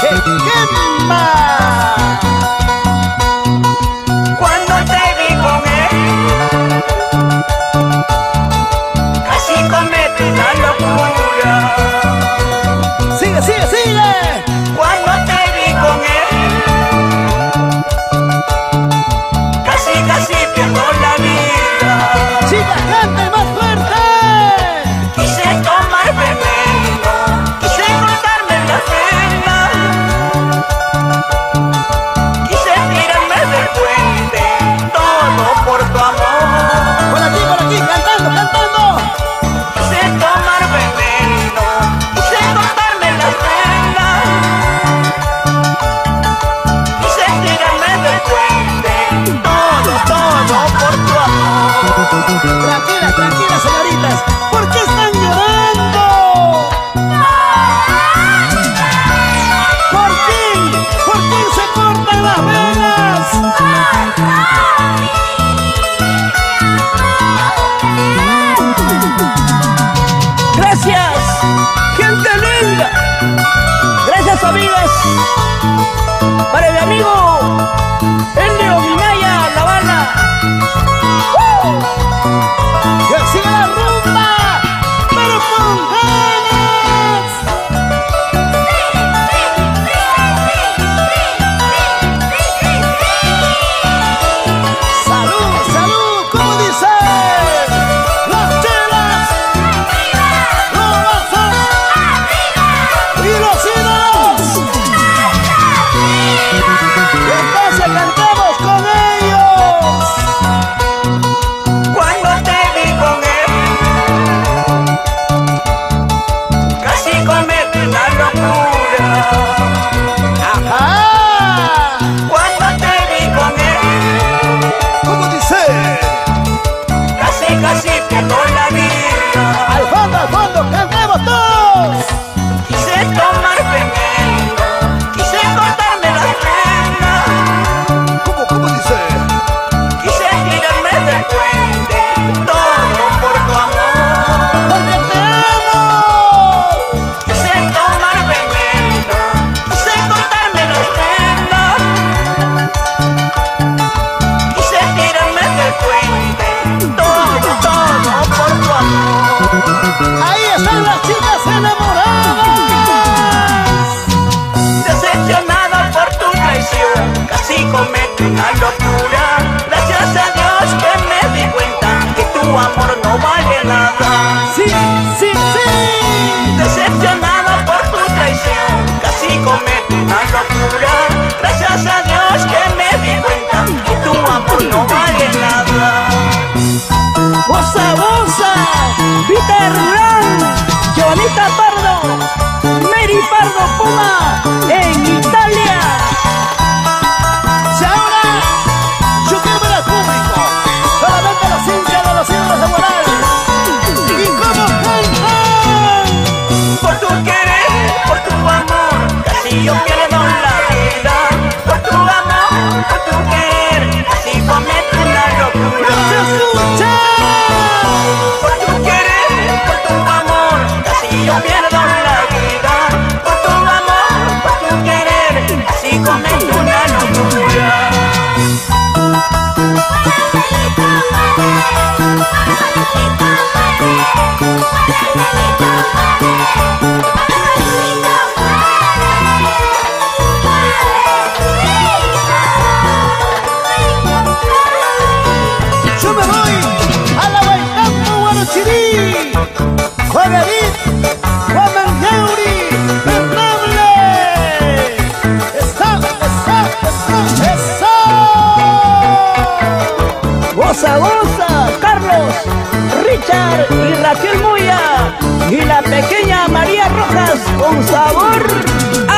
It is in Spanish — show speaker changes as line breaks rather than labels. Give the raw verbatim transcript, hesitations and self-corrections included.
quema.
Cuando te vi con él, casi cometí una locura.
Sigue, sigue, sigue.
Cuando te vi con él, casi, casi pierdo la vida.
Chica, cante más fuerte.
Quise tomar veneno, quise cortarme la pena, quise tirarme del puente, todo por tu amor.
Por aquí, por aquí, cantando, cantando.
Quise tomar veneno, quise cortarme la pena, quise tirarme del puente, todo, todo por tu amor.
Tranquila, tranquila, señoritas. ¿Por qué están llorando? ¿Por quién? ¿Por quién se cortan las venas?
Gracias, gente linda. Gracias, amigas. Para mi amigo Elio Minaya, La Habana.
¡Que siga la rumba! ¡Pero con ganas! ¡Salud, salud! ¿Cómo dice? ¡Las chelas! ¡Los vasos! ¡Y los ídolos! ¡Entonces cantamos con ellos!
Cuando te vi con él, casi cometí una locura.
¡Ajá!
Cuando te vi con él,
¿Cómo dice?
casi, casi pierdo la vida.
¡Al fondo, al fondo! ¡Cantemos todos!
Quise tomar veneno, quise cortarme las venas,
¿Cómo, cómo dice?
quise tirarme del puente, todo por tu amor.
¡Porque te amo!
Quise tomar veneno, quise cortarme las venas, quise tirarme del puente, todo, todo por tu amor.
¡Ahí están las chicas enamoradas!
Decepcionada por tu traición, casi cometí una locura. Gracias a Dios que me di cuenta que tu amor no vale nada.
¡Sí, sí, sí!
Decepcionada por tu traición, casi cometí una locura. Gracias a Dios que me di cuenta que tu amor no vale nada. Bossa Bossa, Peter Ran, Joanita Pardo, Mary Pardo Puma, en Italia.
Si ahora yo quiero ver al público, solamente los hinchas de los ídolos de Guaral. ¿Y cómo cantan?
Por tu querer, por tu amor, casi yo pierdo la vida. Por tu amor, por tu querer, casi cometo una
¡No se
locura.
escucha!
Por tu querer, por tu amor, casi yo pierdo la vida. Por tu amor, por tu querer, casi cometo una locura.
Yo me voy a la Guaycampo Guarochirí. Juan David, Juan Mangauri, Fernable. ¡Está, está, está, está!
Bossa Bossa, Carlos, Richard y Raquel Moya y la pequeña María Rojas con sabor.